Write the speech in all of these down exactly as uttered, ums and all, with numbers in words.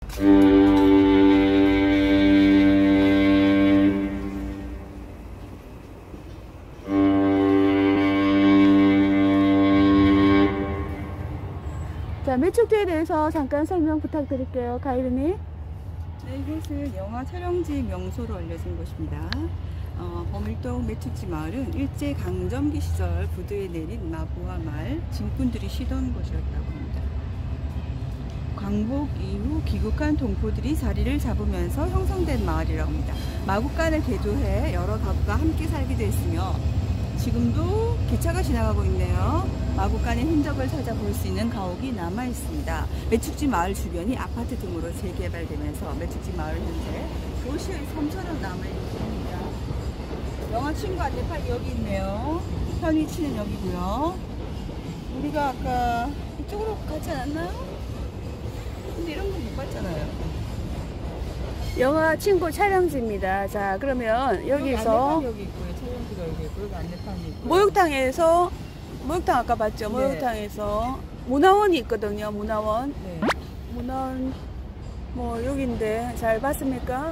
자, 매축지에 대해서 잠깐 설명 부탁드릴게요. 가이드님. 네, 이곳은 영화 촬영지 명소로 알려진 곳입니다. 어, 범일동 매축지 마을은 일제 강점기 시절 부두에 내린 마부와 말, 진군들이 쉬던 곳이었다고 합니다. 광복 이후 귀국한 동포들이 자리를 잡으면서 형성된 마을이라고 합니다. 마국간을 개조해 여러 가구가 함께 살기도 했으며 지금도 기차가 지나가고 있네요. 마국간의 흔적을 찾아볼 수 있는 가옥이 남아 있습니다. 매축지 마을 주변이 아파트 등으로 재개발되면서 매축지 마을 현재 도시의 섬처럼 남아 있습니다. 영화 친구 안내판이 여기 있네요. 현위치는 여기고요. 우리가 아까 이쪽으로 가지 않았나요? 근데 이런 건 못 봤잖아요. 영화 친구 촬영지입니다. 자, 그러면 여기서 여기 있고요. 촬영지가 여기 있고 여기 안내판이 있고. 목욕탕에서 목욕탕 아까 봤죠? 네. 목욕탕에서 문화원이 있거든요. 문화원. 네. 문화원 뭐 여기인데 잘 봤습니까?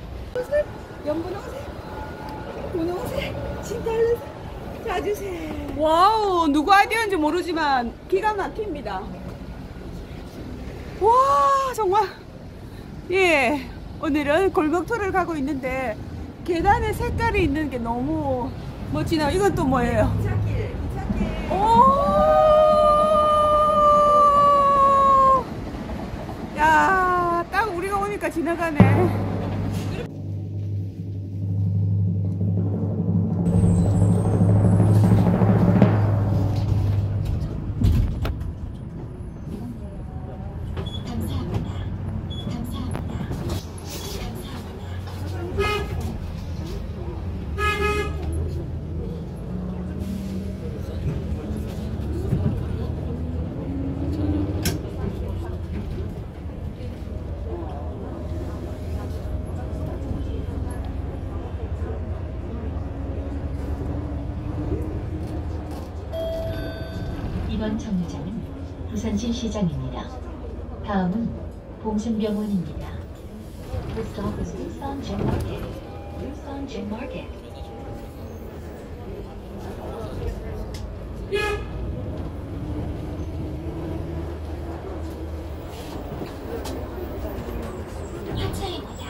연분홍색, 분홍색, 진달래색, 자주색. 와우, 누구 아이디어인지 모르지만 기가 막힙니다. 와, 정말. 예, 오늘은 골격터를 가고 있는데 계단에 색깔이 있는 게 너무 멋지네요. 이건 또 뭐예요? 기찻길, 기찻길. 오, 야, 딱 우리가 오니까 지나가네. 이번 정류장은 부산시 시장입니다. 다음은 봉순병원입니다. The stop is Busan Market. Busan Market. 화차입니다.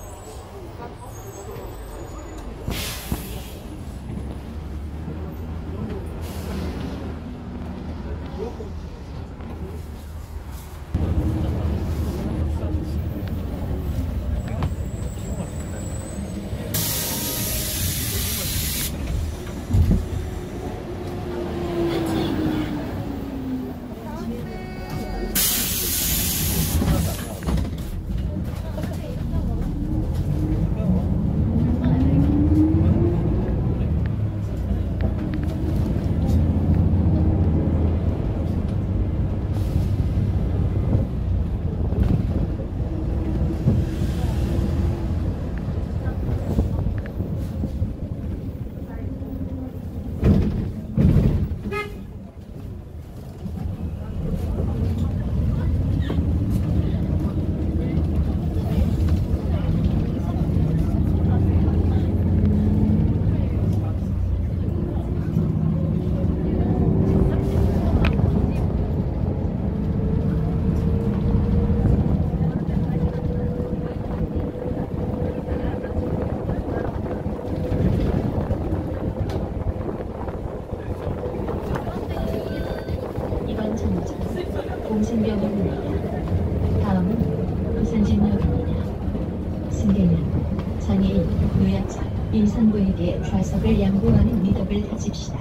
봉순병원입니다. 다음은 부산진역입니다. 승객은 장애인, 노약자, 임산부에게 좌석을 양보하는 미덕을 다집시다.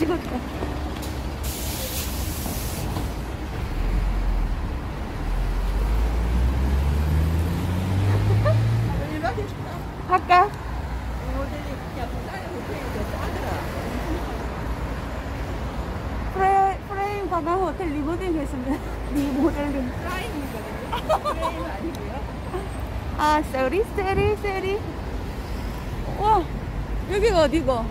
찍었다. 할까? 프레, 프레임 관광 호텔 리모델링 했으면 리모델링. 프라임이거든요. 프레임 아니고요. 아, 쏘리, 쏘리, 쏘리. 와, 여기가 어디고?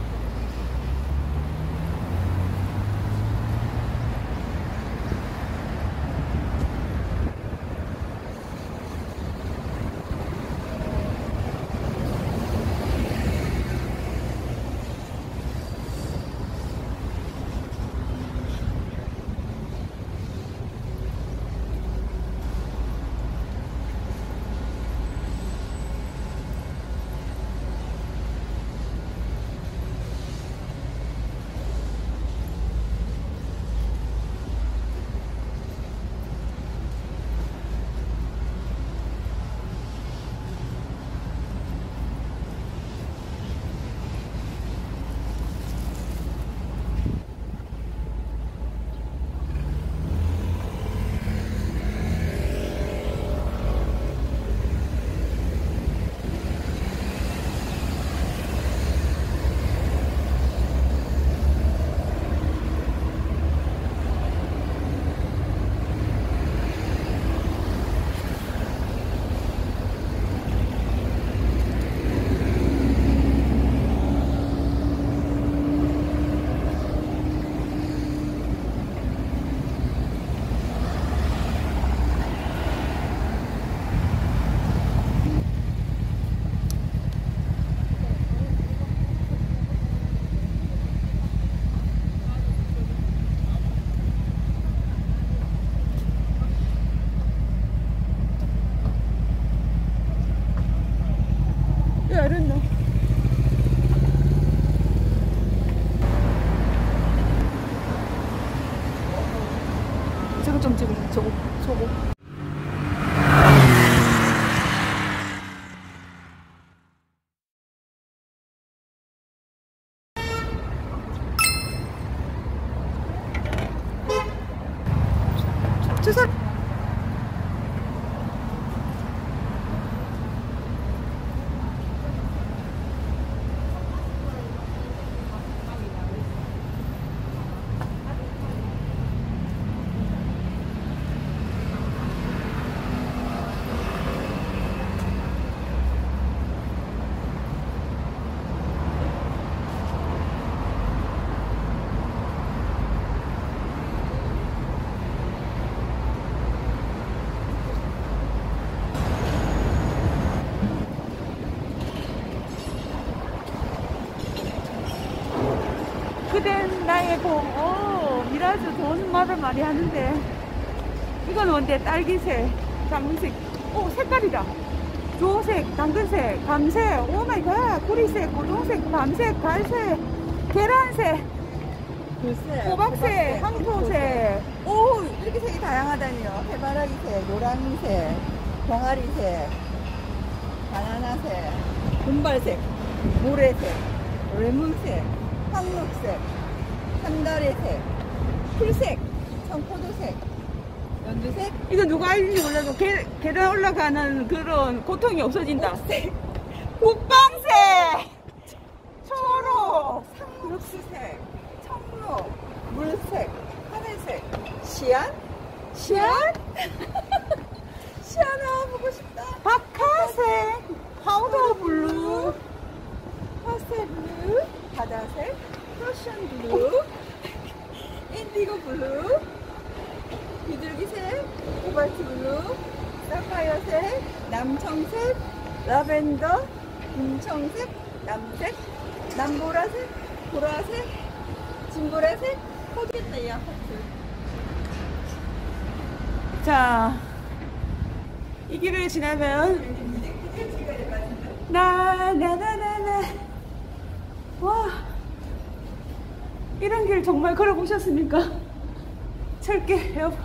I don't know. 저거 좀 찍어. 저거, 저거. 저 사람. 그댄 나의 봄. 오, 미라주 좋은 말을 많이 하는데. 이건 뭔데? 딸기색, 자문색. 오, 색깔이다. 주홍색, 당근색, 감색, 오마이갓, 구리색, 고동색, 밤색, 갈색, 계란색, 글쎄, 호박색, 황토색. 오, 이렇게 색이 다양하다니요. 해바라기색, 노란색, 병아리색, 바나나색, 금발색, 모래색, 레몬색, 황록색, 산다래색, 풀색, 청포도색, 연두색. 이거 누가 알는지 몰라도 계, 계단 올라가는 그런 고통이 없어진다. 녹색, 국방색, 초록, 상록수색, 청록, 물색, 하늘색, 시안? 시안? 시안아 보고 싶다. 박하색, 파우더 블루, 파스텔 블루, 바다색, 러시안 블루, 인디고 블루, 비둘기색, 코발트 블루, 사파이어색, 남청색, 라벤더, 금청색, 남색, 남보라색, 보라색, 진보라색, 포기했다 이 아파트. 자, 이 길을 지나면 나, 나, 나, 나, 나. 와, 이런 길 정말 걸어보셨습니까? 철게 여보.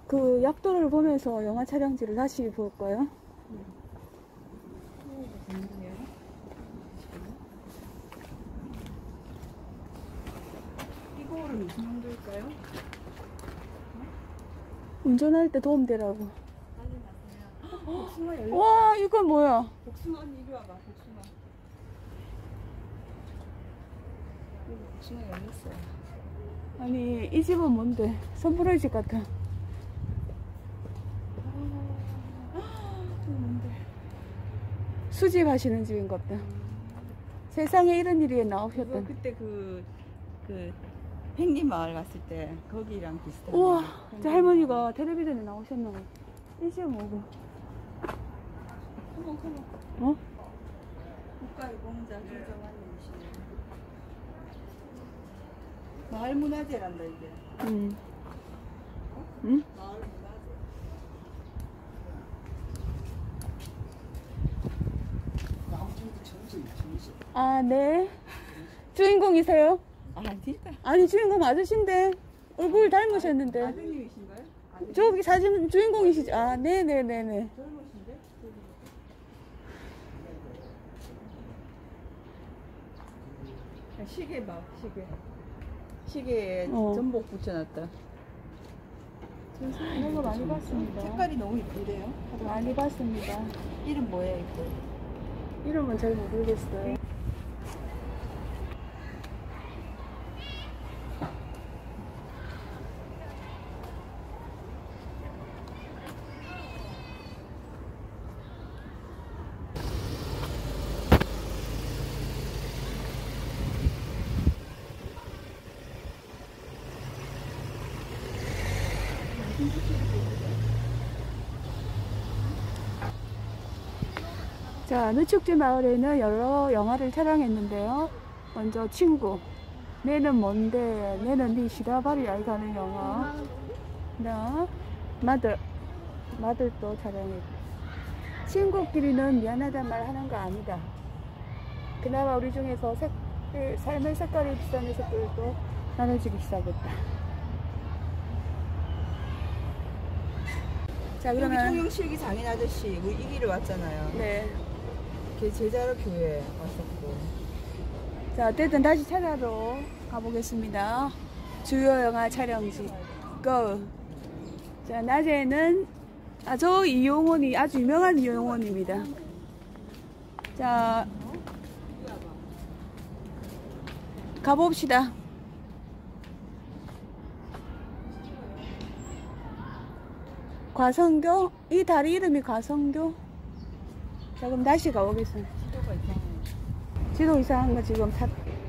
그 약도를 보면서 영화 촬영지를 다시 볼까요? 이거는 무슨 용도일까요? 운전할 때 도움되라고. 복숭아 열려. 와, 이건 뭐야? 복숭아 언니 이리 와봐. 복숭아. 여기 복숭아 열렸어요. 아니, 이 집은 뭔데? 선불의 집 같아. 수집 하시는 집인 것 같다. 세상에 이런 일이 이거 나오셨던. 그때 그, 그, 펭귄 마을 갔을 때 거기랑 비슷한. 우와, 저 할머니가 텔레비전에 나오셨나 봐. 이 집은 뭐고? 커먼 커먼. 어? 국가의 공자 조정환 임시. 마을 문화재란다 이게. 응. 응? 마을 문화재. 아, 네. 주인공이세요? 아니다. 아니, 주인공 아저씨인데. 얼굴 닮으셨는데. 아드님이신가요? 아드님. 저기 사진 주인공이시죠? 아, 네네네네. 젊으신데? 시계 봐, 시계. 시계에 어. 전복 붙여놨다. 이런 거 많이 봤습니다. 색깔이 너무 이쁜데요? 많이 봤습니다. 이름 뭐예요, 이거? 이름은 잘 모르겠어요. 자, 매축지 마을에는 여러 영화를 촬영했는데요. 먼저 친구, 내는 뭔데, 내는 네 시다바리 아이 가는 영화. 나 마들, 마들도 촬영했고. 친구끼리는 미안하단 말 하는 거 아니다. 그나마 우리 중에서 색, 삶의 색깔이 비싼 녀석들도 나눠지기 시작했다. 자, 그러면 대통령 실기 장인 아저씨, 우리 이 길에 왔잖아요. 네. 걔 제자로 교회 왔었고. 자, 어쨌든 다시 찾아러 가보겠습니다. 주요 영화 촬영지. 고! 자, 낮에는, 아, 저 이용원이 아주 유명한 이용원입니다. 자, 가봅시다. 과성교? 이 다리 이름이 과성교? 자, 그럼 다시 가보겠습니다. 지도가 이상해. 지도 이상한 거 지금 사,